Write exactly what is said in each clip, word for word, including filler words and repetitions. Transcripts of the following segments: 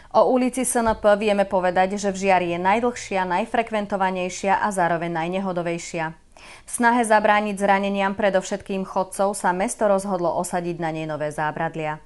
O ulici es en pé vieme povedať, že v Žiari je najdlhšia, najfrekventovanejšia a zároveň najnehodovejšia. V snahe zabrániť zraneniam predovšetkým chodcov sa mesto rozhodlo osadiť na nej nové zábradlia.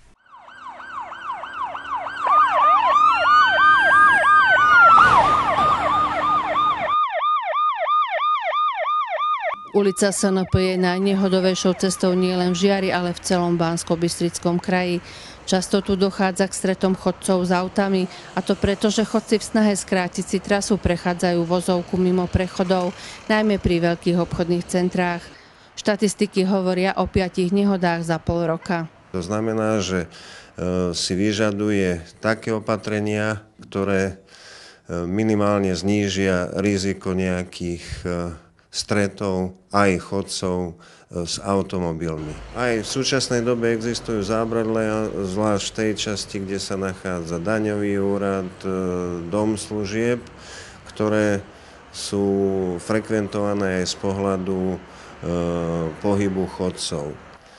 Ulica es en pé je najnehodovejšou cestou nielen v Žiari, ale v celom Banskobystrickom kraji. Často tu dochádza k stretom chodcov s autami, a to preto, že chodci v snahe skrátiť si trasu prechádzajú vozovku mimo prechodov, najmä pri veľkých obchodných centrách. Štatistiky hovoria o piatich nehodách za pol roka. To znamená, že si vyžaduje také opatrenia, ktoré minimálne znížia riziko nejakých stretov aj chodcov s automobilmi. Aj v súčasnej dobe existujú zábradlia, zvlášť v tej časti, kde sa nachádza daňový úrad, dom služieb, ktoré sú frekventované aj z pohľadu e, pohybu chodcov. E,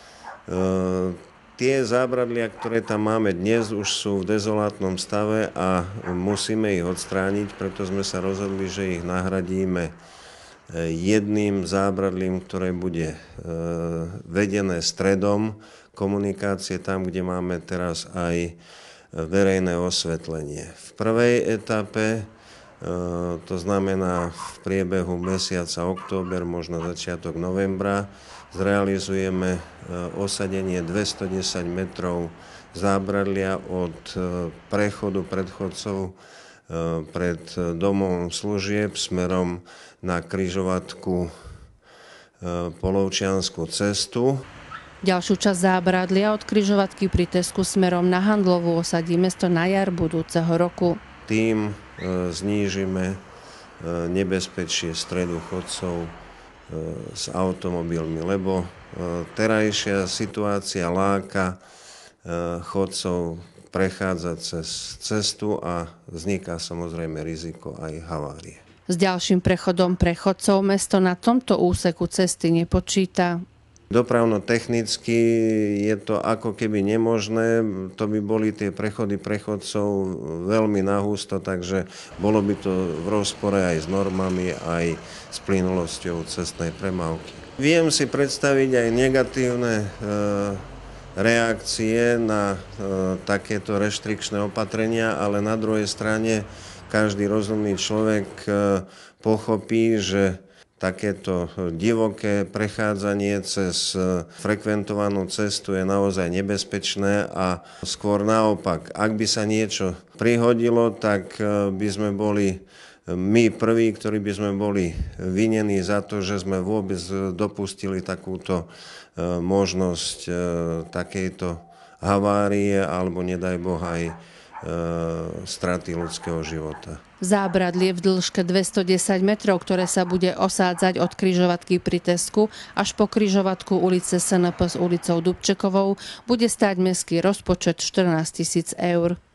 tie zábradlia, ktoré tam máme dnes, už sú v dezolátnom stave a musíme ich odstrániť, preto sme sa rozhodli, že ich nahradíme jedným zábradlím, ktoré bude vedené stredom komunikácie, tam, kde máme teraz aj verejné osvetlenie. V prvej etape, to znamená v priebehu mesiaca október, možno začiatok novembra, zrealizujeme osadenie dvestodesať metrov zábradlia od prechodu predchodcov pred domom služieb smerom na križovatku Polovčiansku cestu. Ďalšiu časť zábradlia od križovatky pri Tesku smerom na Handlovú osadí mesto na jar budúceho roku. Tým znížime nebezpečie stredu chodcov s automobilmi, lebo terajšia situácia láka chodcov prechádzať cez cestu a vzniká samozrejme riziko aj havárie. S ďalším prechodom pre chodcov mesto na tomto úseku cesty nepočíta. Dopravno-technicky je to ako keby nemožné, to by boli tie prechody prechodcov veľmi nahusto, takže bolo by to v rozpore aj s normami, aj s plynulosťou cestnej premávky. Viem si predstaviť aj negatívne e, reakcie na e, takéto reštrikčné opatrenia, ale na druhej strane každý rozumný človek e, pochopí, že takéto divoké prechádzanie cez frekventovanú cestu je naozaj nebezpečné a skôr naopak, ak by sa niečo prihodilo, tak by sme boli my prví, ktorí by sme boli vinení za to, že sme vôbec dopustili takúto možnosť takejto havárie alebo nedaj Boh aj straty ľudského života. Zábradlie v dĺžke dvestodesať metrov, ktoré sa bude osádzať od križovatky pri Tesku až po križovatku ulice es en pé s ulicou Dubčekovou, bude stáť mestský rozpočet štrnásť tisíc eur.